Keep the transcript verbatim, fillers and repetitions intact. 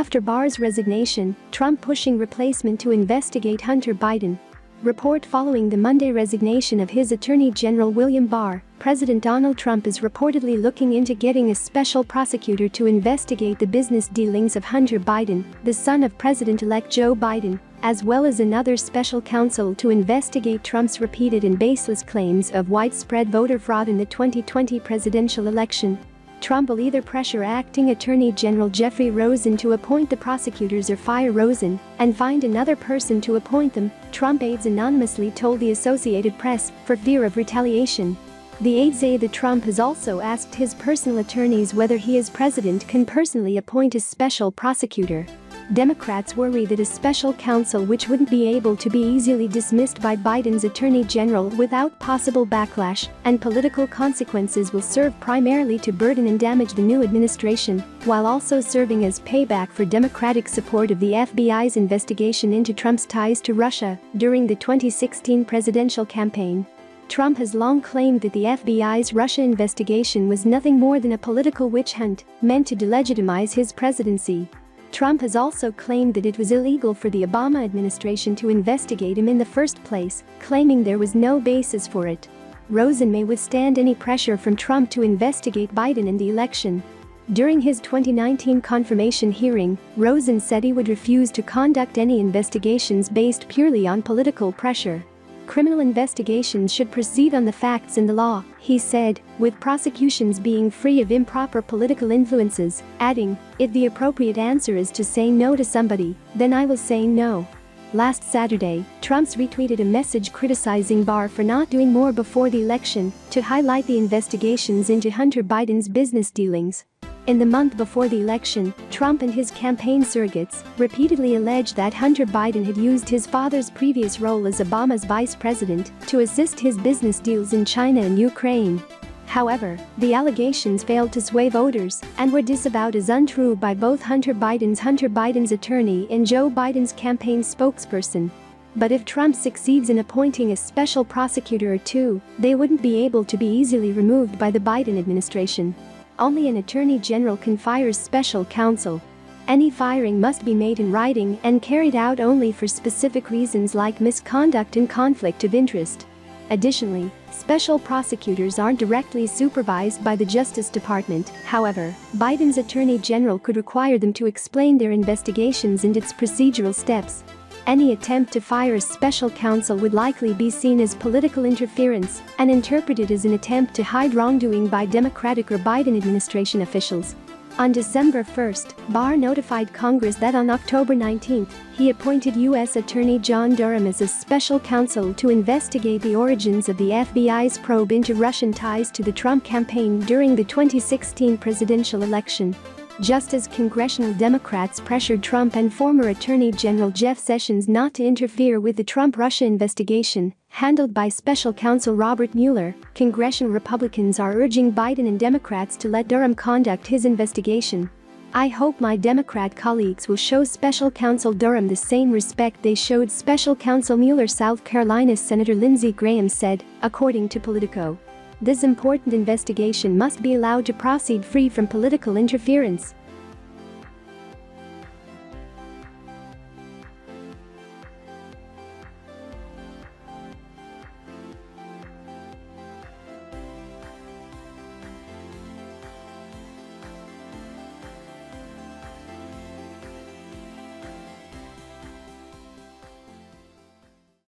After Barr's resignation, Trump pushing replacement to investigate Hunter Biden. Report following the Monday resignation of his Attorney General William Barr, President Donald Trump is reportedly looking into getting a special prosecutor to investigate the business dealings of Hunter Biden, the son of President-elect Joe Biden, as well as another special counsel to investigate Trump's repeated and baseless claims of widespread voter fraud in the twenty twenty presidential election. Trump will either pressure acting Attorney General Jeffrey Rosen to appoint the prosecutors or fire Rosen and find another person to appoint them, Trump aides anonymously told the Associated Press, for fear of retaliation. The aides say that Trump has also asked his personal attorneys whether he as president can personally appoint a special prosecutor. Democrats worry that a special counsel which wouldn't be able to be easily dismissed by Biden's attorney general without possible backlash and political consequences will serve primarily to burden and damage the new administration, while also serving as payback for Democratic support of the F B I's investigation into Trump's ties to Russia during the twenty sixteen presidential campaign. Trump has long claimed that the F B I's Russia investigation was nothing more than a political witch hunt meant to delegitimize his presidency. Trump has also claimed that it was illegal for the Obama administration to investigate him in the first place, claiming there was no basis for it. Rosen may withstand any pressure from Trump to investigate Biden in the election. During his twenty nineteen confirmation hearing, Rosen said he would refuse to conduct any investigations based purely on political pressure. Criminal investigations should proceed on the facts and the law, he said, with prosecutions being free of improper political influences, adding, if the appropriate answer is to say no to somebody, then I will say no. Last Saturday, Trump retweeted a message criticizing Barr for not doing more before the election to highlight the investigations into Hunter Biden's business dealings. In the month before the election, Trump and his campaign surrogates repeatedly alleged that Hunter Biden had used his father's previous role as Obama's vice president to assist his business deals in China and Ukraine. However, the allegations failed to sway voters and were disavowed as untrue by both Hunter Biden's Hunter Biden's attorney and Joe Biden's campaign spokesperson. But if Trump succeeds in appointing a special prosecutor or two, they wouldn't be able to be easily removed by the Biden administration. Only an attorney general can fire special counsel. Any firing must be made in writing and carried out only for specific reasons like misconduct and conflict of interest. Additionally, special prosecutors aren't directly supervised by the Justice Department. However, Biden's attorney general could require them to explain their investigations and its procedural steps. Any attempt to fire a special counsel would likely be seen as political interference and interpreted as an attempt to hide wrongdoing by Democratic or Biden administration officials. On December first, Barr notified Congress that on October nineteenth, he appointed U S Attorney John Durham as a special counsel to investigate the origins of the F B I's probe into Russian ties to the Trump campaign during the twenty sixteen presidential election. Just as congressional Democrats pressured Trump and former Attorney General Jeff Sessions not to interfere with the Trump-Russia investigation, handled by special counsel Robert Mueller, congressional Republicans are urging Biden and Democrats to let Durham conduct his investigation. I hope my Democrat colleagues will show special counsel Durham the same respect they showed special counsel Mueller, South Carolina Senator Lindsey Graham said, according to Politico. This important investigation must be allowed to proceed free from political interference.